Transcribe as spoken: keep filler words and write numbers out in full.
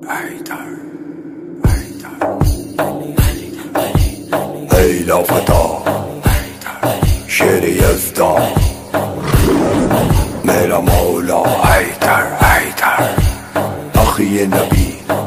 حيدر ای لافتا شیر یزدان میرا مولا حیدر حیدر اخی نبی